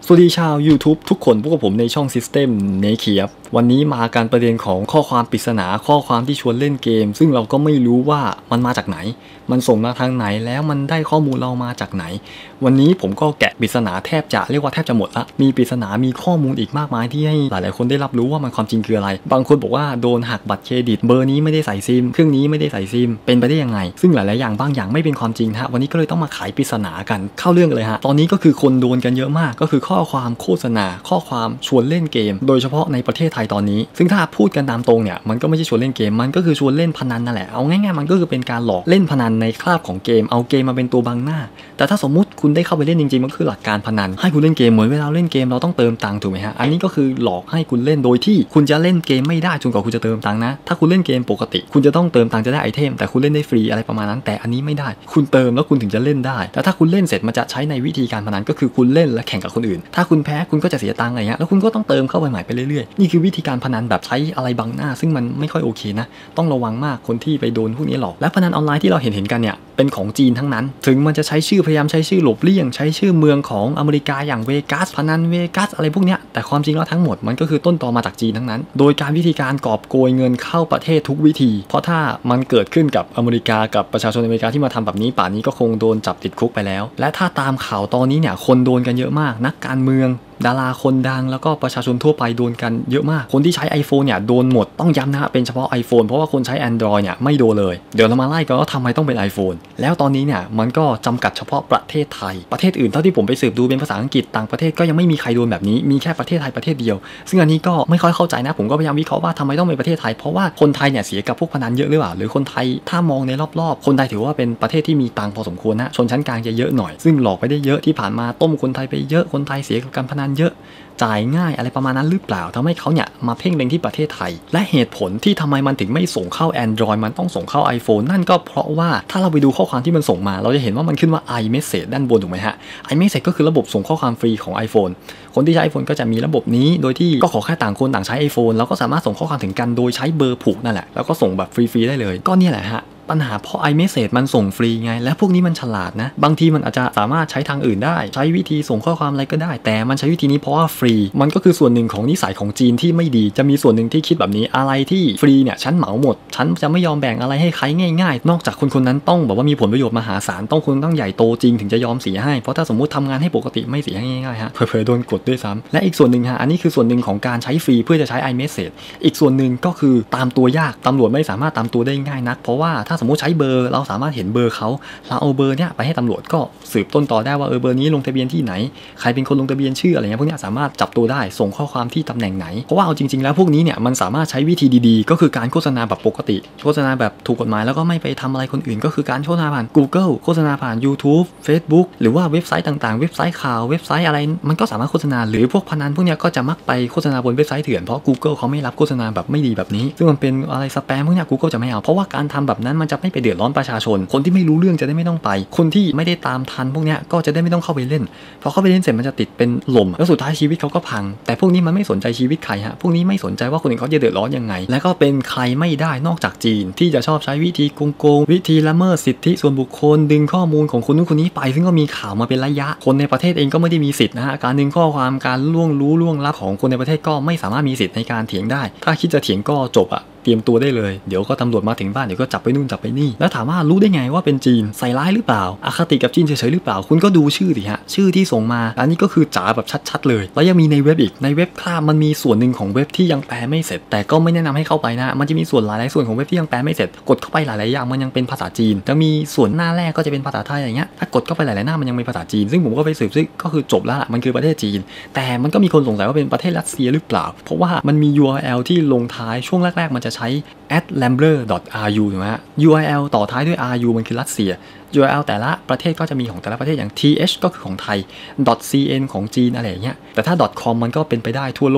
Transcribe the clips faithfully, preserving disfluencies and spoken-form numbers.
สวัสดีชาว YouTube ทุกคนพวกผมในช่อง System เนเคียบวันนี้มาการประเด็นของข้อความปริศนาข้อความที่ชวนเล่นเกมซึ่งเราก็ไม่รู้ว่ามันมาจากไหนมันส่งมาทางไหนแล้วมันได้ข้อมูลเรามาจากไหนวันนี้ผมก็แกะปริศนาแทบจะเรียกว่าแทบจะหมดละมีปริศนามีข้อมูลอีกมากมายที่ให้หลายๆคนได้รับรู้ว่ามันความจริงคืออะไรบางคนบอกว่าโดนหักบัตรเครดิตเบอร์นี้ไม่ได้ใส่ซิมเครื่องนี้ไม่ได้ใส่ซิมเป็นไปได้ยังไงซึ่งหลายๆอย่างบางอย่างไม่เป็นความจริงฮะวันนี้ก็เลยต้องมาไขปริศนากันเข้าเรื่องเลยฮะตอนนี้ก็คือคนโดนกันเยอะมากก็คือข้อความโฆษณาข้อความชวนเล่นเกมโดยเฉพาะในประเทศไทยตอนนี้ซึ่งถ้าพูดกันตามตรงเนี่ยมันก็ไม่ใช่ชวนเล่นเกมมันก็คือชวนเล่นพนันนั่นแหละเอาง่ายๆมันก็คือเป็นการหลอกเล่นพนันในคราบของเกมเอาเกมมาเป็นตัวบังหน้าแต่ถ้าสมมุติคุณได้เข้าไปเล่นจริงๆมันคือหลักการพนันให้คุณเล่นเกมเหมือนเวลาเล่นเกมเราต้องเติมตังค์ถูกไหมฮะอันนี้ก็คือหลอกให้คุณเล่นโดยที่คุณจะเล่นเกมไม่ได้จนกว่าคุณจะเติมตังค์นะถ้าคุณเล่นเกมปกติคุณจะต้องเติมตังค์จะได้ไอเทมแต่คุณเล่นได้ฟรีอะไรประมาณนั้นแต่อันนี้ไม่ได้คุณเติมแล้วคุณถึงจะเล่นได้แต่ถ้าคุณเล่นเสร็จมันจะใช้ในวิธีการพนันก็คือคุณเล่นและแข่งกับคนอื่นถ้าคุณแพ้คุณก็จะเสียตังค์อะไรเงี้ยแล้วคุณก็ต้องเติมเข้าไปใหม่ไปเรื่อยๆนี่คือวิธีการพนันแบบใช้อะไรบังหน้าซึ่งมันไม่ค่อยโอเคนะต้องระวังมากคนที่ไปโดนพวกนี้หลอกและพนันออนไลน์ที่เราเห็นเห็นกันเนี่ยเป็นของจีนทั้งนั้นถึงมันจะใช้ชื่อพยายามใช้ชื่อหลบเลี่ยงใช้ชื่อเมืองของอเมริกาอย่างเวกัสพนันเวกัสอะไรพวกเนี้ยแต่ความจริงแล้วทั้งหมดมันก็คือต้นตอมาจากจีนทั้งนั้นโดยการวิธีการกอบโกยเงินเข้าประเทศทุกวิธีเพราะถ้ามันเกิดขึ้นกับอเมริกากับประชาชนอเมริกาที่มาทำแบบนี้ป่านนี้ก็คงโดนจับติดคุกไปแล้วและถ้าตามข่าวตอนนี้เนี่ยคนโดนกันเยอะมากนักการเมืองดาราคนดังแล้วก็ประชาชนทั่วไปโดนกันเยอะมากคนที่ใช้ iPhone เนี่ยโดนหมดต้องย้ำนะเป็นเฉพาะ iPhone เพราะว่าคนใช้ Android เนี่ยไม่โดนเลยเดี๋ยวเรามาไล่กันว่าทำไมต้องเป็น iPhone แล้วตอนนี้เนี่ยมันก็จำกัดเฉพาะประเทศไทยประเทศอื่นเท่าที่ผมไปสืบดูเป็นภาษาอังกฤษต่างประเทศก็ยังไม่มีใครโดนแบบนี้มีแค่ประเทศไทยประเทศเดียวซึ่งอันนี้ก็ไม่ค่อยเข้าใจนะผมก็พยายามวิเคราะห์ว่าทำไมต้องเป็นประเทศไทยเพราะว่าคนไทยเนี่ยเสียกับพวกพนันเยอะหรือเปล่าหรือคนไทยถ้ามองในรอบๆคนไทยถือว่าเป็นประเทศที่มีตังค์พอสมควรนะชนชั้นกลางจะเยอะหน่อยซึ่งหลอกไปได้เยอะที่ผ่านมาต้มคนไทยไปเยอะคนไทยเสียกับการพนันเยอะจ่ายง่ายอะไรประมาณนั้นหรือเปล่าทำให้เขาเนี่ยมาเพ่งเล็งที่ประเทศไทยและเหตุผลที่ทำไมมันถึงไม่ส่งเข้า Android มันต้องส่งเข้า iPhone นั่นก็เพราะว่าถ้าเราไปดูข้อความที่มันส่งมาเราจะเห็นว่ามันขึ้นว่า iMessage ด้านบนถูกไหมฮะ iMessage ก็คือระบบส่งข้อความฟรีของ iPhone คนที่ใช้ iPhone ก็จะมีระบบนี้โดยที่ก็ขอแค่ต่างคนต่างใช้ iPhone แล้วก็สามารถส่งข้อความถึงกันโดยใช้เบอร์ผูกนั่นแหละแล้วก็ส่งแบบฟรีๆได้เลยก็เนี่ยแหละฮะปัญหาเพราะ iMessage มันส่งฟรีไงและพวกนี้มันฉลาดนะบางทีมันอาจจะสามารถใช้ทางอื่นได้ใช้วิธีส่งข้อความอะไรก็ได้แต่มันใช้วิธีนี้เพราะว่าฟรีมันก็คือส่วนหนึ่งของนิสัยของจีนที่ไม่ดีจะมีส่วนหนึ่งที่คิดแบบนี้อะไรที่ฟรีเนี่ยฉันเหมาหมดฉันจะไม่ยอมแบ่งอะไรให้ใครง่ายๆนอกจากคนคนนั้นต้องแบบว่ามีผลประโยชน์มหาศาลต้องคนต้องใหญ่โตจริงถึงจะยอมเสียให้เพราะถ้าสมมติทำงานให้ปกติไม่เสียให้ง่ายๆฮะเผลอๆโดนกดด้วยซ้ำและอีกส่วนหนึ่งฮะอันนี้คือส่วนหนึ่งของการใช้ฟรีเพื่อจะใช้ iMessage อีกส่วนหนึ่งก็คือตามตัวยากตำรวจไม่สามารถตามตัวได้ง่ายนักเพราะว่าถ้าสมมติใช้เบอร์เราสามารถเห็นเบอร์เขาเราเอาเบอร์เนี้ยไปให้ตำรวจก็สืบต้นต่อได้ว่าเออเบอร์นี้ลงทะเบียนที่ไหนใครเป็นคนลงทะเบียนชื่ออะไรเงี้ยพวกนี้สามารถจับตัวได้ส่งข้อความที่ตำแหน่งไหนเพราะว่าเอาจริงๆแล้วพวกนี้เนี่ยมันสามารถใช้วิธีดีๆก็คือการโฆษณาแบบปกติโฆษณาแบบถูกกฎหมายแล้วก็ไม่ไปทำอะไรคนอื่นก็คือการโฆษณาผ่าน Google โฆษณาผ่าน YouTube Facebook หรือว่าเว็บไซต์ต่างๆเว็บไซต์ข่าวเว็บไซต์อะไรมันก็สามารถโฆษณาหรือพวกพนันพวกนี้ก็จะมักไปโฆษณาบนเว็บไซต์เถื่อนเพราะ Google เขาไม่รับโฆษณาแบบไม่ดีแบบนี้ซึ่งมันเป็นอะไรสแปมพวกนี้ Google จะไม่เอาเพราะว่าการทำแบบนั้นมันจะไม่ไปเดือดร้อนประชาชนคนที่ไม่รู้เรื่องจะได้ไม่ต้องไปคนที่ไม่ได้ตามทันพวกนี้ก็จะได้ไม่ต้องเข้าไปเล่นพอเข้าไปเล่นเสร็จมันจะติดเป็นลมแล้วสุดท้ายชีวิตเขาก็พังแต่พวกนี้มันไม่สนใจชีวิตใครฮะพวกนี้ไม่สนใจว่าคนอื่นเขาจะเดือดร้อนยังไงและก็เป็นใครไม่ได้นอกจากจีนที่จะชอบใช้วิธีโกงวิธีละเมิดสิทธิส่วนบุคคลดึงข้อมูลของคนนู้นคนนี้ไปซึ่งก็มีข่าวมาเป็นระยะคนในประเทศเองก็ไม่ได้มีสิทธิ์นะฮะการดึงข้อความการล่วงรู้ล่วงลับของคนในประเทศก็ไม่สามารถมีสิทธิ์ในการเถียงได้ถ้าคิดจะเถียงก็จบอะเตรียมตัวได้เลยเดี๋ยวก็ตำรวจมาถึงบ้านเดี๋ยวก็จับไปนู่นจับไปนี่แล้วถามว่ารู้ได้ไงว่าเป็นจีนใส่ร้ายหรือเปล่าอคติกับจีนเฉยๆหรือเปล่าคุณก็ดูชื่อดิฮะชื่อที่ส่งมาอันนี้ก็คือจ๋าแบบชัดๆเลยแล้วยังมีในเว็บอีกในเว็บคราบมันมีส่วนหนึ่งของเว็บที่ยังแปลไม่เสร็จแต่ก็ไม่แนะนำให้เข้าไปนะมันจะมีส่วนหลายๆส่วนของเว็บที่ยังแปลไม่เสร็จกดเข้าไปหลายๆอย่างมันยังเป็นภาษาจีนจะมีส่วนหน้าแรกก็จะเป็นภาษาไทยอย่างเงี้ยถ้ากดเข้าไปหลายๆหน้ามันยังเป็นภาษาจีนซึ่งผมก็ไปสืบซึ่งก็คือจบแล้วมันคือประเทศจีนแต่มันก็มีคนสงสัยว่าเป็นประเทศรัสเซียหรือเปล่าเพราะว่ามันมี ยู อาร์ แอล ที่ลงท้ายช่วงแรกๆมันจะใช้ at rambler dot r u ถูกไหมฮะ ยู อาร์ แอล ต่อท้ายด้วย ru มันคือรัสเซีย ยู อาร์ แอล แต่ละประเทศก็จะมีของแต่ละประเทศอย่าง th ก็คือของไทย .cn ของจีนอะไรอย่างเงี้ยแต่ถ้า .com มันก็เป็นไปได้ทั่วโลก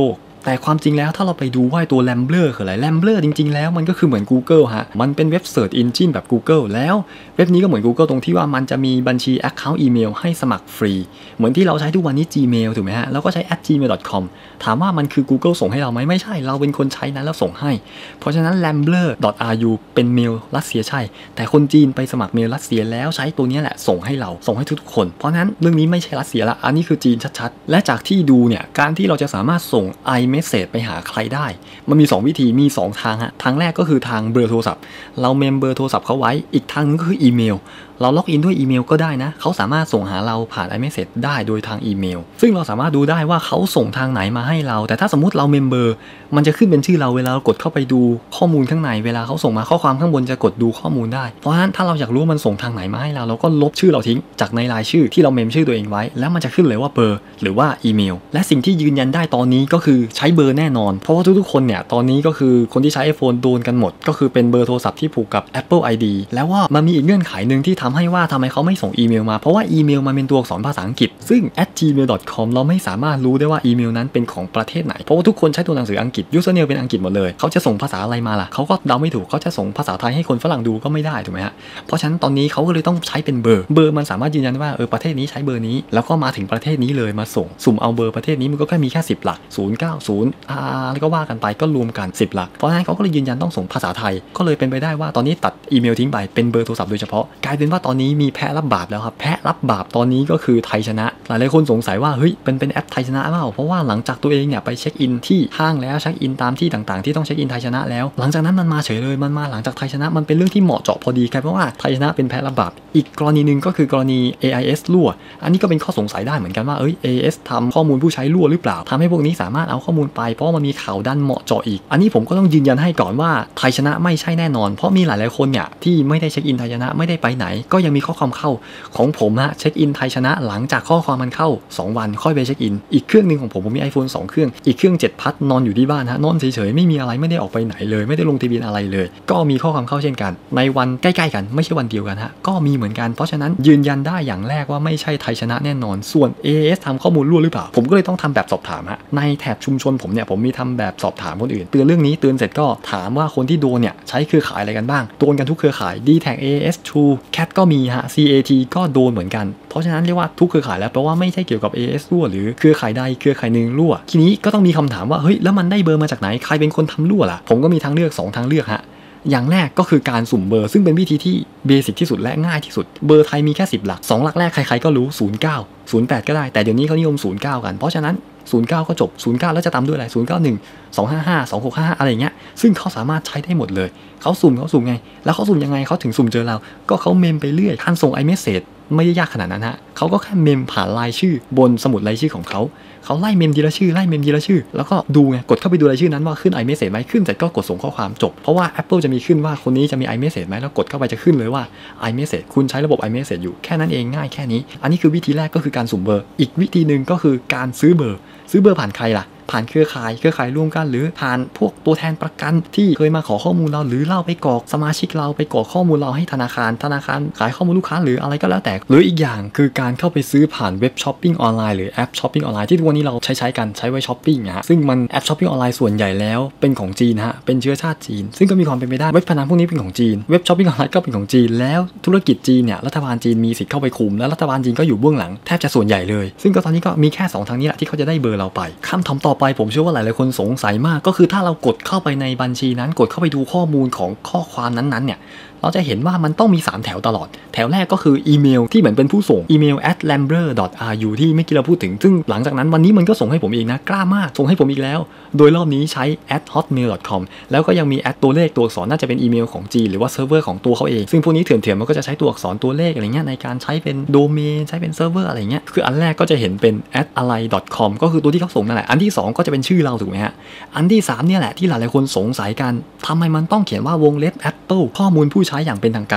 แต่ความจริงแล้วถ้าเราไปดูว่าตัว Rambler คืออะไร Rambler จริงๆแล้วมันก็คือเหมือน Google ฮะมันเป็นเว็บ Search Engine แบบ Google แล้วเว็บนี้ก็เหมือน Google ตรงที่ว่ามันจะมีบัญชี Account อีเมลให้สมัครฟรีเหมือนที่เราใช้ทุกวันนี้ Gmail ถูกไหมฮะแล้วก็ใช้ แอท จีเมล ดอท คอม ถามว่ามันคือ Google ส่งให้เราไหมไม่ใช่เราเป็นคนใช้นั้นแล้วส่งให้เพราะฉะนั้น rambler ดอท อาร์ ยู เป็นเมลรัสเซียใช่แต่คนจีนไปสมัครเมลรัสเซียแล้วใช้ตัวนี้แหละส่งให้เราส่งให้ทุกๆคนเพราะนั้นเรื่องนี้ไม่ใช่รัสเซียละอันนี้คือจีนชัดๆและจากที่ดูเนี่ยการที่เราจะสามารถส่ง iMessage ไปหาใครได้มันมีสองวิธีมีสองทางฮะทางแรกก็คือทางเบอร์โทรศัพท์เราเมมเบอร์โทรศัพท์เขาไว้อีกทางนึงก็คืออีเมลเราล็อกอินด้วยอีเมลก็ได้นะเขาสามารถส่งหาเราผ่าน iMessage ได้โดยทางอีเมลซึ่งเราสามารถดูได้ว่าเขาส่งทางไหนมาให้เราแต่ถ้าสมมุติเราเมมเบอร์มันจะขึ้นเป็นชื่อเราเวลาเรากดเข้าไปดูข้อมูลข้างในเวลาเขาส่งมาข้อความข้างบนจะกดดูข้อมูลได้เพราะฉะนั้นถ้าเราอยากรู้ว่ามันส่งทางไหนมาให้เราเราก็ลบชื่อเราทิ้งจากในรายชื่อที่เราเมมชื่อตัวเองไว้แล้วมันจะขึ้นเลยว่าเบอร์หรือว่าอีเมลและสิ่งที่ยืนยันได้ตอนนี้ก็คือใช้เบอร์แน่นอนเพราะว่าทุกๆคนเนี่ยตอนนี้ก็คือคนที่ใช้ iPhone โดนกันหมดก็คือเป็นเบอร์โทรศัพท์ที่ผูกกับ Apple ไอ ดี แล้วว่ามันมีอีกเงื่อนไขนึงที่ทำให้ว่าทำไมเขาไม่ส่งอีเมลมาเพราะว่าอีเมลมันเป็นตัวอักษรภาษาอังกฤษซึ่ง แอท จี เมล ดอท คอม เราไม่สามารถรู้ได้ว่าอีเมลนั้นเป็นของประเทศไหนเพราะว่าทุกคนใช้ตัวหนังสืออังกฤษ username เป็นอังกฤษหมดเลยเขาจะส่งภาษาอะไรมาล่ะเขาก็เดาไม่ถูกเขาจะส่งภาษาไทยให้คนฝรั่งดูก็ไม่ได้ถูกไหมฮะเพราะฉะนั้นตอนนี้เขาก็เลยต้องใช้เป็นเบอร์เบอร์มันสามารถยืนยันว่าเออประเทศนี้ใช้เบอร์นี้แล้วก็มาถึงประเทศนี้เลยมาส่งสุ่มเอาเบอร์ประเทศนี้มันก็แค่มีแค่สิบหลักศูนย์ เก้า ศูนย์ อาร์ แล้วก็ว่ากันไปก็รวมกันสิบหลักเพราะฉะนั้นเขาก็เลยยืนยันต้องส่งภาษาไทยก็เลยเป็นไปได้ว่าตอนนี้ตัดอีเมลทิ้งไปเป็นเบอร์โทรศัพท์โดยเฉพาะกลายเป็นว่าตอนนี้มีแพะรับบาปแล้วครับแพะรับบาปตอนนี้ก็คือไทยชนะหลายๆคนสงสัยว่าเฮ้ยเป็นเป็นแอปไทยชนะเปล่าเพราะว่าหลังจากตัวเองเนี่ยไปเช็คอินที่ห้างแล้วเช็คอินตามที่ต่างๆที่ต้องเช็คอินไทยชนะแล้วหลังจากนั้นมันมาเฉยเลยมันมาหลังจากไทยชนะมันเป็นเรื่องที่เหมาะเจาะพอดีครับเพราะว่าไทยชนะเป็นแพะรับบาปอีกกรณีนึงก็คือกรณี เอ ไอ เอส รั่วอันนี้ก็เป็นข้อสงสัยได้เหมือนกันว่าเอ้ย เอ ไอ เอส ทำข้อมูลผู้ใช้รั่วหรือเปล่าทำให้พวกนี้สามารถเอาข้อมูลไปเพราะมันมีข่าวดันเหมาะเจาะอีกอันนี้ผมก็ต้องยืนยันให้ก่อนว่าไทยชนะไม่ใช่แน่นอนเพราะมีหลายๆคนเนี่ยที่ไม่ได้เช็คอินไทยชนะไม่ได้ไปไหนก็ยังมีข้อความเข้าของผมฮะเช็คอินไทยชนะหลังจากข้อความมันเข้าสองวันค่อยไปเช็คอินอีกเครื่องนึงของผมผมมี iPhone สองเครื่องอีกเครื่องเจ็ดพัดนอนอยู่ที่บ้านฮะนอนเฉยๆไม่มีอะไรไม่ได้ออกไปไหนเลยไม่ได้ลงทะเบียนอะไรเลยก็มีข้อความเข้าเช่นกันในวันใกล้ๆกันไม่ใช่วันเดียวกันฮะก็มีเหมือนกันเพราะฉะนั้นยืนยันได้อย่างแรกว่าไม่ใช่ไทยชนะแน่นอนส่วน เอ ไอ เอส ทำข้อมูลรั่วหรือเปล่าผมก็เลยต้องทำแบบสอบถามฮะในแถบชุมชนผมเนี่ยผมมีทำแบบสอบถามคนอื่นเตือนเรื่องนี้เตือนเสร็จก็ถามว่าคนที่โดนเนี่ยใช้เครือข่ายอะไรกันบ้างโดนกันทุกเครือข่าย ดี แท็ก เอ เอส True Cat ก็มีฮะ ซี เอ ที ก็โดนเหมือนกันเพราะฉะนั้นเรียกว่าทุกเครือข่ายแล้วแปลว่าไม่ใช่เกี่ยวกับ เอ เอส รั่วหรือเครือข่ายใดเครือข่ายหนึ่งรั่วทีนี้ก็ต้องมีคำถามว่าเฮ้ยแล้วมันได้เบอร์มาจากไหนใครเป็นคนทำรั่วล่ะผมก็มีทางเลือกสองทางเลือกฮะอย่างแรกก็คือการสุ่มเบอร์ซึ่งเป็นวิธีที่เบสิกที่สุดและง่ายที่สุดเบอร์ไทยมีแค่สิบหลักสองหลักแรกใครๆก็รู้ศูนย์ เก้า ศูนย์ แปดก็ได้แต่เดี๋ยวนี้เขานิยมศูนย์ เก้ากันเพราะฉะนั้นศูนย์ เก้าก็จบศูนย์ เก้าแล้วจะตามด้วยอะไรศูนย์ เก้า หนึ่ง สอง ห้า ห้า สอง หก ห้า ห้าอะไรอย่างเงี้ยซึ่งเขาสามารถใช้ได้หมดเลยเขาสุ่มเขาสุ่มไงแล้วเขาสุ่มยังไงเขาถึงสุ่มเจอเราก็เขาเมมไปเรื่อยการส่ง iMessage ไม่ได้ยากขนาดนั้นฮะเขาก็แค่เมมผ่านรายชื่อบนสมุดรายชื่อของเขาเขาไล่เมมทีละชื่อไล่เมมทีละชื่อแล้วก็ดูไงกดเข้าไปดูรายชื่อนั้นว่าขึ้น iMessage ไหมขึ้นเสร็จก็กดส่งข้อความจบเพราะว่า Apple จะมีขึ้นว่าคนนี้จะมี iMessage ไหมแล้วกดเข้าไปจะขึ้นเลยว่า iMessage คุณใช้ระบบ iMessage อยู่แค่นั้นเองง่ายแค่นี้อันนี้คือวิธีแรกก็คือการสุ่มเบอร์อีกวิธีนึงก็คือการซื้อเบอร์ซื้อเบอร์ผ่านใครล่ะผ่านเครือข่ายเครือข่ายร่วมกันหรือผ่านพวกตัวแทนประกันที่เคยมาขอข้อมูลเราหรือเราไปกรอกสมาชิกเราไปกรอกข้อมูลเราให้ธนาคารธนาคารขายข้อมูลลูกค้าหรืออะไรก็แล้วแต่หรืออีกอย่างคือการเข้าไปซื้อผ่านเว็บช้อปปิ้งออนไลน์หรือแอปช้อปปิ้งออนไลน์ที่ทุกวันนี้เราใช้ใช้กันใช้ไว้ช้อปปิ้งนะฮะซึ่งมันแอปช้อปปิ้งออนไลน์ส่วนใหญ่แล้วเป็นของจีนฮะเป็นเชื้อชาติจีนซึ่งก็มีความเป็นไปได้เว็บพนันพวกนี้เป็นของจีนเว็บช้อปปิ้งออนไลน์ก็เป็นของจีนแล้วธุรกิจจีนเนี่ยรัฐบาลจีนมีสิทธิ์เข้าไปคุมและรัฐบาลจีนก็อยู่เบื้องหลังแทบจะส่วนใหญ่เลยซึ่งก็ตอนนี้ก็มีแค่สองทางนี้แหละที่เขาจะได้เบอร์เราไปคำถามต่อไปผมเชื่อว่าหลายๆคนสงสัยมากก็คือถ้าเรากดเข้าไปในบัญชีนั้นกดเข้าไปดูข้อมูลของข้อความนั้นๆเนี่ยเราจะเห็นว่ามันต้องมีสามแถวตลอดแถวแรกก็คืออีเมลที่เหมือนเป็นผู้ส่งอีเมล แอท แรมเบอร์ ดอท อาร์ ยู ที่เมื่อกี้เราพูดถึงซึ่งหลังจากนั้นวันนี้มันก็ส่งให้ผมเองนะกล้ามากส่งให้ผมอีกแล้วโดยรอบนี้ใช้ แอท ฮอตเมล ดอท คอม แล้วก็ยังมีแอดตัวเลขตัวอักษรน่าจะเป็นอีเมลของจีนหรือว่าเซิร์ฟเวอร์ของตัวเขาเองซึ่งพวกนี้เถื่อนๆมันก็จะใช้ตัวอักษรตัวเลขอะไรเงี้ยในการใช้เป็นโดเมนใช้เป็นเซิร์ฟเวอร์อะไรเงี้ยคืออันแรกก็จะเห็นเป็น แอท อะไร ดอท คอม ก็คือตัวที่เขาส่งนั่นแหละอันที่สองก็จะเป็นชื่อเราถูกไหมฮะอันที่สามเนี่ยแหละที่หลายๆคนสงสัยกันทำไมมันต้องเขียนว่าวงเล็บ Apple ข้อมูลผู้ใช้อย่างเป็นทางการ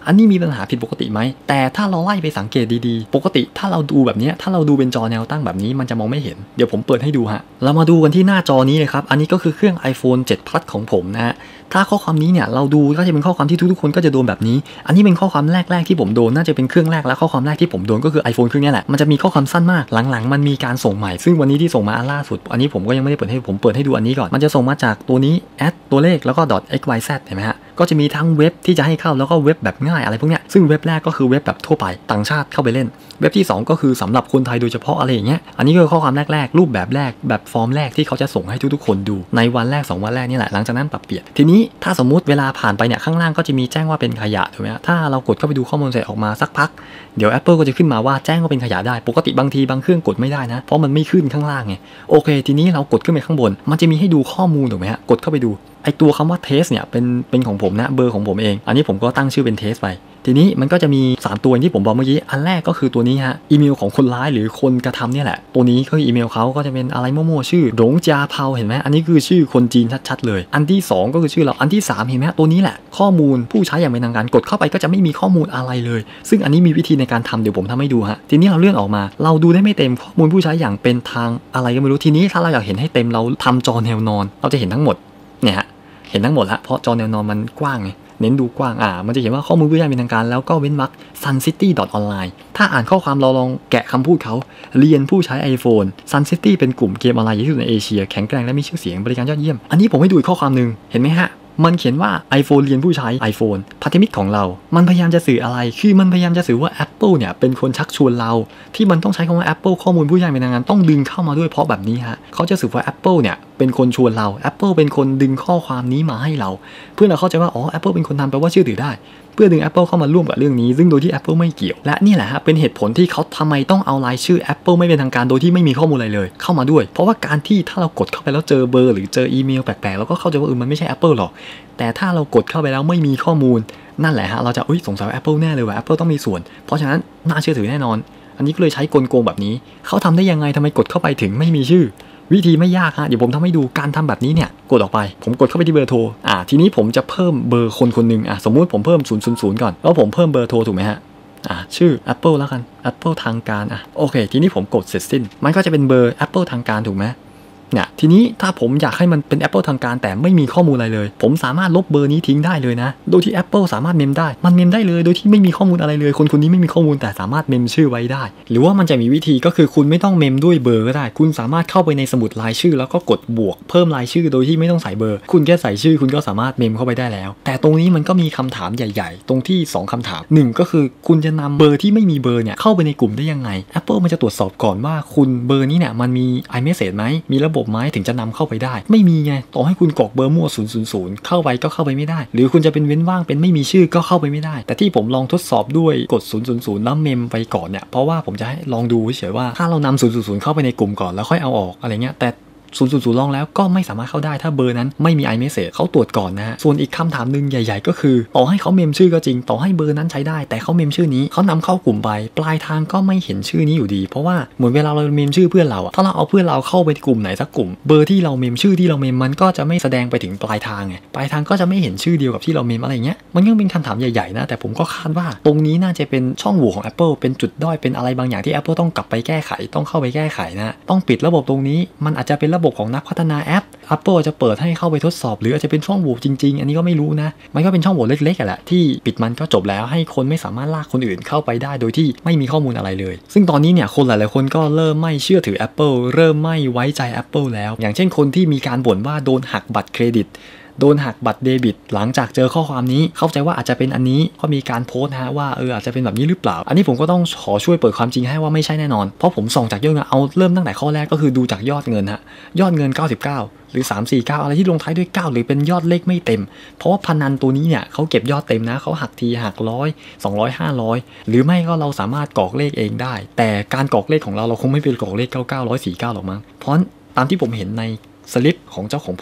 อันนี้มีปัญหาผิดปกติไหมแต่ถ้าเราไล่ไปสังเกตดีๆปกติถ้าเราดูแบบนี้ถ้าเราดูเป็นจอแนวตั้งแบบนี้มันจะมองไม่เห็นเดี๋ยวผมเปิดให้ดูฮะเรามาดูกันที่หน้าจอนี้เลยครับอันนี้ก็คือเครื่อง iPhone เซเว่น Plus ของผมนะฮะถ้าข้อความนี้เนี่ยเราดูก็จะเป็นข้อความที่ทุกๆคนก็จะโดนแบบนี้อันนี้เป็นข้อความแรกๆที่ผมโดนน่าจะเป็นเครื่องแรกและข้อความแรกที่ผมโดนก็คือ iPhone เครื่องนี้แหละมันจะมีข้อความสั้นมากหลังๆมันมีการส่งใหม่ซึ่งวันนี้ที่ส่งมาอันล่าสุดอันนี้ผมก็ยังไม่ได้เปิดให้ผมเปิดให้ดูอันนี้ก่อนมันจะส่งมาจากตัวนี้แอดตัวเลขแล้วก็ .xyz เห็นไหมฮะก็จะมีทั้งเว็บที่จะให้เข้าแล้วก็เว็บแบบง่ายอะไรพวกเนี้ยซึ่งเว็บแรกก็คือเว็บแบบทั่วไปต่างชาติเข้าไปเล่นเว็บที่สองก็คือสำหรับคนไทยโดยเฉพาะอะไรอย่างเงี้ยอันนี้คือข้อความแรกๆรูปแบบแรกแบบฟอร์มแรกที่เขาจะส่งให้ทุกๆคนดูในวันแรกสองวันแรกนี่แหละหลังจากนั้นปรับเปลี่ยนทีนี้ถ้าสมมุติเวลาผ่านไปเนี่ยข้างล่างก็จะมีแจ้งว่าเป็นขยะถูกไหมฮะถ้าเรากดเข้าไปดูข้อมูลเสร็จออกมาสักพักเดี๋ยว Apple ก็จะขึ้นมาว่าแจ้งว่าเป็นขยะได้ปกติบางทีบางเครื่องกดไม่ได้นะเพราะมันไม่ขึ้นข้างล่างไงโอเคทีนี้เรากดขึ้นไปข้างบนมันจะมีให้ดูข้อมูลถูกไหมฮะกดเข้าไปดูไอตัวคำว่าเทสเนี่ยเป็นเป็นของผมนะเบอร์ของผมเองอันนี้ผมก็ตั้งชื่อเป็นเทสไปทีนี้มันก็จะมีสามตัวที่ผมบอกเมื่อกี้อันแรกก็คือตัวนี้ฮะอีเมลของคนร้ายหรือคนกระทำเนี่ยแหละตัวนี้ก็คืออีเมลเขาก็จะเป็นอะไรมั่วๆชื่อหลงจาเผาเห็นไหมอันนี้คือชื่อคนจีนชัดๆเลยอันที่สองก็คือชื่อเราอันที่สามเห็นไหมตัวนี้แหละข้อมูลผู้ใช้อย่างเป็นทางการกดเข้าไปก็จะไม่มีข้อมูลอะไรเลยซึ่งอันนี้มีวิธีในการทำเดี๋ยวผมทำให้ดูฮะทีนี้เราเลื่อนออกมาเราดูได้ไม่เต็มข้อมูลผู้ใช้อย่างเป็นทางอะไรก็ไม่รู้ทีนี้ถ้าเราอยากเห็นให้เต็มเราทำจอแนวนอนเราจะเห็นทั้งหมดเนี่ยฮะเห็นทั้งหมดละเพราะจอแนวนอนมันกว้างไงเน้นดูกว้างอ่ามันจะเห็นว่าข้อมูลผู้ใช้เป็นทางการแล้วก็เว้นวรรค sun city dot online ถ้าอ่านข้อความเราลองแกะคำพูดเขาเรียนผู้ใช้ iPhone Sun City เป็นกลุ่มเกมออนไลน์ใหญ่ที่สุดในเอเชียแข็งแกร่งและมีชื่อเสียงบริการยอดเยี่ยมอันนี้ผมให้ดูอีกข้อความนึงเห็นไหมฮะมันเขียนว่า iPhone เรียนผู้ใช้ iPhone พันธมิตรของเรามันพยายามจะสื่ออะไรคือมันพยายามจะสื่อว่า Apple เนี่ยเป็นคนชักชวนเราที่มันต้องใช้คำว่า Apple ข้อมูลผู้ใช้เป็นทางการต้องดึงเข้ามาด้วยเพราะแบบนี้ฮะเขาจะสื่อว่า Apple เนี่ยเป็นคนชวนเรา Apple เป็นคนดึงข้อความนี้มาให้เราเพื่อเราเข้าใจว่าอ๋อ Apple เป็นคนทำแปลว่าเชื่อถือได้เพื่อดึง Apple เข้ามาร่วมกับเรื่องนี้ซึ่งโดยที่ Apple ไม่เกี่ยวและนี่แหละฮะเป็นเหตุผลที่เขาทำไมต้องเอารายชื่อ Apple ไม่เป็นทางการโดยที่ไม่มีข้อมูลอะไรเลยเข้ามาด้วยเพราะว่าการที่ถ้าเรากดเข้าไปแล้วเจอเบอร์หรือเจออีเมลแปลกๆเราก็เข้าใจว่าเออมันไม่ใช่ Apple หรอกแต่ถ้าเรากดเข้าไปแล้วไม่มีข้อมูลนั่นแหละฮะเราจะอุ้ยสงสัยว่า Apple แน่เลยว่า Apple ต้องมีส่วนเพราะฉะนั้นน่าเชื่อถือแน่นอนอันนี้ก็เลยใช้กลโกงแบบนี้เขาทำได้ยังไงทำไมกดเข้าไปถึงไม่มีชื่อวิธีไม่ยากฮะเดี๋ยวผมทำให้ดูการทำแบบนี้เนี่ยกดออกไปผมกดเข้าไปที่เบอร์โทรอ่าทีนี้ผมจะเพิ่มเบอร์คนคนหนึ่งอ่ะสมมุติผมเพิ่มศูนย์ ศูนย์ ศูนย์ก่อนแล้วผมเพิ่มเบอร์โทรถูกไหมฮะอ่าชื่อ Apple แล้วกัน Apple ทางการอ่ะโอเคทีนี้ผมกดเสร็จสิ้นมันก็จะเป็นเบอร์ Apple ทางการถูกไหมเนี่ยทีนี้ถ้าผมอยากให้มันเป็น Apple ทางการแต่ไม่มีข้อมูลอะไรเลยผมสามารถลบเบอร์นี้ทิ้งได้เลยนะโดยที่ Apple สามารถเมมได้มันเมมได้เลยโดยที่ไม่มีข้อมูลอะไรเลยคนคนนี้ไม่มีข้อมูลแต่สามารถเมมชื่อไว้ได้หรือว่ามันจะมีวิธีก็คือคุณไม่ต้องเมมด้วยเบอร์ก็ได้คุณสามารถเข้าไปในสมุดรายชื่อแล้วก็กดบวกเพิ่มรายชื่อโดยที่ไม่ต้องใส่เบอร์คุณแค่ใส่ชื่อคุณก็สามารถเมมเข้าไปได้แล้วแต่ตรงนี้มันก็มีคำถามใหญ่ๆตรงที่สองคำถามหนึ่งก็คือคุณจะนำเบอร์ที่ไม่มีเบอร์เนี่ยเข้าไปในกลุ่มได้ยังไง Apple มันจะตรวจสอบก่อนว่าคุณเบอร์นี้เนี่ยมันมี iMessage ไหมมีระบบไหมถึงจะนำเข้าไปได้ไม่มีไงต่อให้คุณกรอกเบอร์มั่วศูนย์ ศูนย์ ศูนย์เข้าไปก็เข้าไปไม่ได้หรือคุณจะเป็นเว้นว่างเป็นไม่มีชื่อก็เข้าไปไม่ได้แต่ที่ผมลองทดสอบด้วยกดศูนย์ ศูนย์ ศูนย์แล้วเมมไปก่อนเนี่ยเพราะว่าผมจะให้ลองดูเฉยๆว่าถ้าเรานำศูนย์ ศูนย์ ศูนย์เข้าไปในกลุ่มก่อนแล้วค่อยเอาออกอะไรเงี้ยแต่ศูนย์ ศูนย์ ศูนย์ลองแล้วก็ไม่สามารถเข้าได้ถ้าเบอร์นั้นไม่มี iMessage เขาตรวจก่อนนะฮะส่วนอีกคำถามนึงใหญ่ๆก็คือต่อให้เขาเมมชื่อก็จริงต่อให้เบอร์นั้นใช้ได้แต่เขาเมมชื่อนี้เขานำเข้ากลุ่มไปปลายทางก็ไม่เห็นชื่อนี้อยู่ดีเพราะว่าเหมือนเวลาเราเมมชื่อเพื่อนเราอะถ้าเราเอาเพื่อนเราเข้าไปกลุ่มไหนสักกลุ่มเบอร์ที่เราเมมชื่อที่เราเมมมันก็จะไม่แสดงไปถึงปลายทางไงปลายทางก็จะไม่เห็นชื่อเดียวกับที่เราเมมอะไรเงี้ยมันยังเป็นคำถามใหญ่ๆนะแต่ผมก็คาดว่าตรงนี้น่าจะเป็นช่องโหว่ของ Apple เป็นจุดด้อยเป็นอะไรบางอย่างที่ Apple ต้องกลับไปแก้ไขต้องเข้าไปแก้ไขนะต้องปิดระบบตรงนี้มันอาจจะเป็นระบบของนักพัฒนาแอป Apple จะเปิดให้เข้าไปทดสอบหรืออาจจะเป็นช่องโหว่จริงๆอันนี้ก็ไม่รู้นะมันก็เป็นช่องโหว่เล็กๆแหละที่ปิดมันก็จบแล้วให้คนไม่สามารถลากคนอื่นเข้าไปได้โดยที่ไม่มีข้อมูลอะไรเลยซึ่งตอนนี้เนี่ยคนหลายๆคนก็เริ่มไม่เชื่อถือ Apple เริ่มไม่ไว้ใจ Apple แล้วอย่างเช่นคนที่มีการบ่นว่าโดนหักบัตรเครดิตโดนหักบัตรเดบิตหลังจากเจอข้อความนี้เข้าใจว่าอาจจะเป็นอันนี้ก็มีการโพสต์นะฮะว่าเอออาจจะเป็นแบบนี้หรือเปล่าอันนี้ผมก็ต้องขอช่วยเปิดความจริงให้ว่าไม่ใช่แน่นอนเพราะผมส่องจากยอดเงินเอาเริ่มตั้งแต่ข้อแรกก็คือดูจากยอดเงินฮะยอดเงินเก้าสิบเก้าหรือสาม สี่ เก้าอะไรที่ลงท้ายด้วยเก้าหรือเป็นยอดเลขไม่เต็มเพราะว่าพนันตัวนี้เนี่ยเขาเก็บยอดเต็มนะเขาหักทีหักร้อยสองร้อยห้าร้อยหรือไม่ก็เราสามารถกรอกเลขเองได้แต่การกรอกเลขของเราเราคงไม่เป็นกรอกเลขเก้าเก้า หนึ่งร้อยสี่สิบเก้าหรอกมั้งเพราะตามที่ผมเห็นในสลิปของเจ้าของโพสต์เนี่ย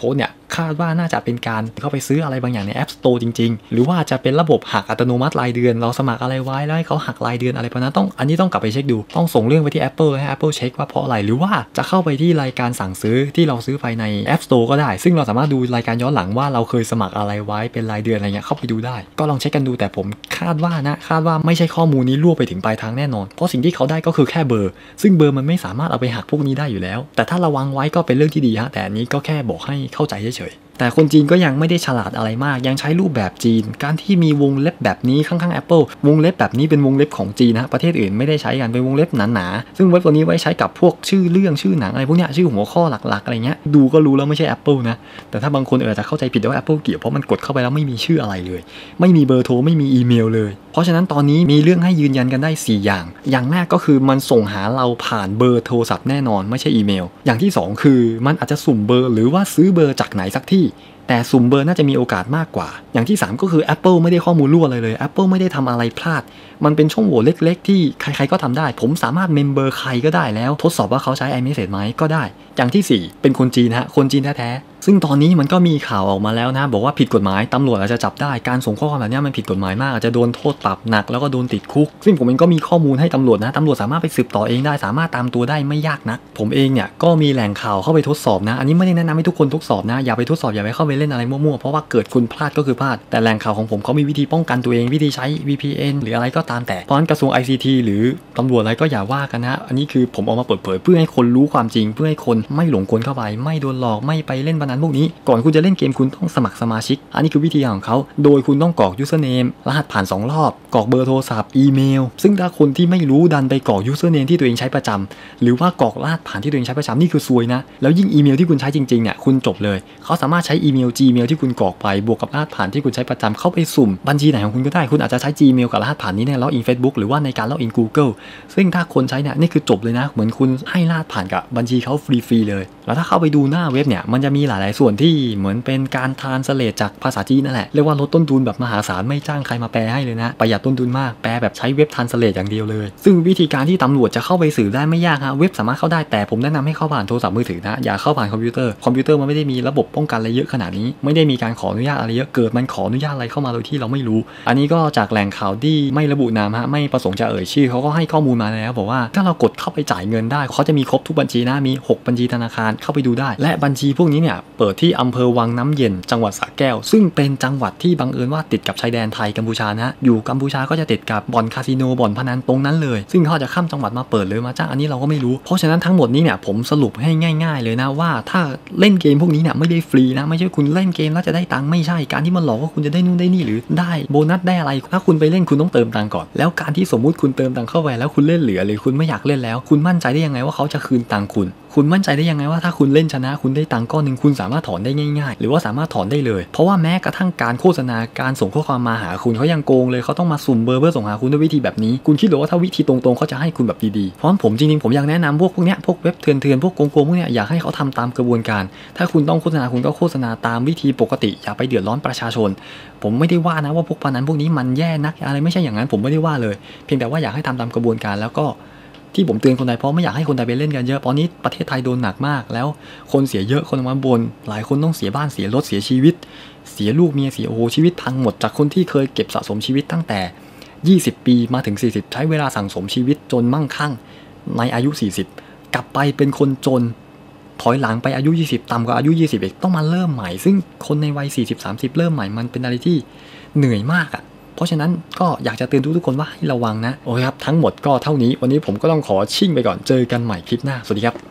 คาดว่าน่าจะเป็นการเข้าไปซื้ออะไรบางอย่างใน App Store จริงๆหรือว่าจะเป็นระบบหักอัตโนมัติรายเดือนเราสมัครอะไรไว้แล้วให้เขาหักรายเดือนอะไรประมาณนั้นต้องอันนี้ต้องกลับไปเช็คดูต้องส่งเรื่องไปที่ Apple ให้ Apple เช็คว่าเพราะอะไรหรือว่าจะเข้าไปที่รายการสั่งซื้อที่เราซื้อภายใน App Store ก็ได้ซึ่งเราสามารถดูรายการย้อนหลังว่าเราเคยสมัครอะไรไว้เป็นรายเดือนอะไรเงี้ยเข้าไปดูได้ก็ลองเช็คกันดูแต่ผมคาดว่านะคาดว่าไม่ใช่ข้อมูลนี้รั่วไปถึงปลายทางแน่นอนเพราะสิ่งที่เขาได้ก็คือแค่เบอร์ซึ่งเบอร์มันไม่สามารถเอาไปหักพวกนี้ได้อยู่แล้วแต่ถ้าระวังไว้ก็เป็นเรื่องที่ดีฮะแต่อันนี้ก็แค่บอกให้เข้าใจเฉยๆแต่คนจีนก็ยังไม่ได้ฉลาดอะไรมากยังใช้รูปแบบจีนการที่มีวงเล็บแบบนี้ข้างๆ Apple วงเล็บแบบนี้เป็นวงเล็บของจีนนะประเทศอื่นไม่ได้ใช้กันเป็นวงเล็บหนาๆซึ่งเว็บตัวนี้ไว้ใช้กับพวกชื่อเรื่องชื่อหนังอะไรพวกเนี้ยชื่อหัวข้อหลักๆอะไรเงี้ยดูก็รู้แล้วไม่ใช่ Apple นะแต่ถ้าบางคนอาจจะเข้าใจผิดว่า Apple เกี่ยวเพราะมันกดเข้าไปแล้วไม่มีชื่ออะไรเลยไม่มีเบอร์โทรไม่มีอีเมลเลยเพราะฉะนั้นตอนนี้มีเรื่องให้ยืนยันกันได้สี่อย่างอย่างแรกก็คือมันส่งหาเราผ่านเบอร์โทรศัพท์แน่นอนไม่ใช่อีเมลอย่างที่สองคือมันอาจจะสุ่มเบอร์หรือว่าซื้อเบอร์จากไหนสักที่แต่สุ่มเบอร์น่าจะมีโอกาสมากกว่าอย่างที่สามก็คือ Apple ไม่ได้ข้อมูลรั่วอะไรเลย Apple ไม่ได้ทำอะไรพลาดมันเป็นช่องโหว่เล็กๆที่ใครๆก็ทำได้ผมสามารถเมมเบอร์ใครก็ได้แล้วทดสอบว่าเขาใช้ iMessage ไหมก็ได้อย่างที่สี่เป็นคนจีนฮะคนจีนแท้ๆซึ่งตอนนี้มันก็มีข่าวออกมาแล้วนะบอกว่าผิดกฎหมายตำรวจอาจจะจับได้การส่งข้อความแบบนี้มันผิดกฎหมายมากอาจจะโดนโทษปรับหนักแล้วก็โดนติดคุกซึ่งผมเองก็มีข้อมูลให้ตำรวจนะตำรวจสามารถไปสืบต่อเองได้สามารถตามตัวได้ไม่ยากนักผมเองเนี่ยก็มีแหล่งข่าวเข้าไปทดสอบนะอันนี้ไม่ได้แนะนำให้ทุกคนทดสอบนะอย่าไปทดสอบอย่าไปเข้าไปเล่นอะไรมั่วๆเพราะว่าเกิดคุณพลาดก็คือพลาดแต่แหล่งข่าวของผมเขามีวิธีป้องกันตัวเองวิธีใช้ วี พี เอ็น หรืออะไรก็ตามแต่เพราะฉะนั้นกระทรวง ไอ ซี ที หรือตำรวจอะไรก็อย่าว่ากันนะอันนี้คือผมเอามาเปิดเผยเพื่อให้คนรู้ความจริงเพื่อให้คนไม่หลงกลเข้าไปไม่โดนหลอกไม่ไปเล่นพนันพวกนี้ก่อนคุณจะเล่นเกมคุณต้องสมัครสมาชิกอันนี้คือวิธีของเขาโดยคุณต้องกรอก username รหัสผ่านสองรอบกรอกเบอร์โทรศัพท์อีเมลซึ่งถ้าคนที่ไม่รู้ดันไปกรอก username ที่ตัวเองใช้ประจำหรือว่ากรอกรหัสผ่านที่ตัวเองใช้ประจำนี่คือซวยนะแล้วยิ่งอีเมลที่คุณใช้จริงๆเนี่ยคุณจบเลยเขาสามารถใช้อีเมล Gmail ที่คุณกรอกไปบวกกับรหัสผ่านที่คุณใช้ประจำเข้าไปสุ่มบัญชีไหนของคุณก็ได้คุณอาจจะใช้ Gmail กับรหัสผ่านนี้ในล็อกอิน Facebook หรือว่าในการล็อกอิน Google ซึ่งถ้าคนใช้เนี่ยนี่คือจบเลยนะเหมือนคุณให้รหัสผ่านกับบัญชีเขาฟรีๆเลยแล้วถ้าเข้าไปดูหน้าเว็บเนี่ยมันจะมีหลายๆส่วนที่เหมือนเป็นการทรานสเลทจากภาษาจีนนั่นแหละเรียกว่าลดต้นทุนแบบมหาศาลไม่จ้างใครมาแปลให้เลยนะประหยัดต้นทุนมากแปลแบบใช้เว็บทรานสเลทอย่างเดียวเลยซึ่งวิธีการที่ตำรวจจะเข้าไปสืบได้ไม่ยากฮะเว็บสามารถเข้าได้แต่ผมแนะนำให้เข้าผ่านโทรศัพท์มือถือนะอย่าเข้าผ่านคอมพิวเตอร์คอมพิวเตอร์มันไม่ได้มีระบบป้องกันอะไรเยอะขนาดนี้ไม่ได้มีการขออนุญาตอะไรเยอะเกิดมันขออนุญาตอะไรเข้ามาโดยที่เราไม่รู้อันนี้ก็จากแหล่งข่าวที่ไม่ระบุนามฮะไม่ประสงค์จะเอ่ยชื่อเขาก็ให้ข้อมูลมาแล้วบอกว่าถ้าเรากดเข้าไปจ่ายเงินได้เขาจะมีครบทุกบัญชีนะมีหกบัญชีธนาคารเข้าไปดูได้และบัญชีพวกนี้เนี่ยเปิดที่อำเภอวังน้ำเย็นจังหวัดสระแก้วซึ่งเป็นจังหวัดที่บังเอิญว่าติดกับชายแดนไทยกัมพูชานะอยู่กัมพูชาก็จะติดกับบ่อนคาสิโนบ่อนพนันตรงนั้นเลยซึ่งเขาจะข้ามจังหวัดมาเปิดเลยมาจ้างอันนี้เราก็ไม่รู้เพราะฉะนั้นทั้งหมดนี้เนี่ยผมสรุปให้ง่ายๆเลยนะว่าถ้าเล่นเกมพวกนี้เนี่ยไม่ได้ฟรีนะไม่ใช่คุณเล่นเกมแล้วจะได้ตังค์ไม่ใช่การที่มันหลอกว่าคุณจะได้นู่นได้นี่หรือได้โบนัสได้อะไรถ้าคุณไปเล่นคุณต้องเติมตังค์ก่อนแล้วการที่สมมุติคุณเติมตังค์เข้าไปแล้วคุณเล่นเหลือหรือคุณไม่อยากเล่นแล้วคุณมั่นใจได้ยังไงว่าเขาจะคืนตังค์คุณคุณมั่นใจได้ยังไงว่าถ้าคุณเล่นชนะคุณได้ตังค์ก้อนหนึ่งคุณสามารถถอนได้ง่ายๆหรือว่าสามารถถอนได้เลยเพราะว่าแม้กระทั่งการโฆษณาการส่งข้อความมาหาคุณเขายังโกงเลยเขาต้องมาสุ่มเบอร์เพื่อส่งหาคุณด้วยวิธีแบบนี้คุณคิดหรือว่าถ้าวิธีตรงๆเขาจะให้คุณแบบดีๆเพราะผมจริงๆผมอยากแนะนำพวกพวกเนี้ยพวกเว็บเถื่อนๆพวกโกงๆพวกเนี้ยอยากให้เขาทำตามกระบวนการถ้าคุณต้องโฆษณาคุณก็โฆษณาตามวิธีปกติอย่าไปเดือดร้อนประชาชนผมไม่ได้ว่านะว่าพวกพนันพวกนี้มันแย่นักอะไรไม่ใช่อย่างนั้นผมไม่ได้ว่าเลยเพียงแต่ว่าอยากให้ทำตามกระบวนการแล้วก็ที่ผมเตือนคนไทยเพราะไม่อยากให้คนไทยไปเล่นกันเยอะตอนนี้ประเทศไทยโดนหนักมากแล้วคนเสียเยอะคนมาบ่นหลายคนต้องเสียบ้านเสียรถเสียชีวิตเสียลูกเมียเสียโอ้โหชีวิตพังหมดจากคนที่เคยเก็บสะสมชีวิตตั้งแต่ยี่สิบปีมาถึงสี่สิบใช้เวลาสั่งสมชีวิตจนมั่งคั่งในอายุสี่สิบกลับไปเป็นคนจนถอยหลังไปอายุยี่สิบต่ำกว่าอายุยี่สิบอีกต้องมาเริ่มใหม่ซึ่งคนในวัยสี่สิบ สามสิบเริ่มใหม่มันเป็นอะไรที่เหนื่อยมากอ่ะเพราะฉะนั้นก็อยากจะเตือนทุกๆคนว่าให้ระวังนะโอเคครับทั้งหมดก็เท่านี้วันนี้ผมก็ต้องขอชิ่งไปก่อนเจอกันใหม่คลิปหน้าสวัสดีครับ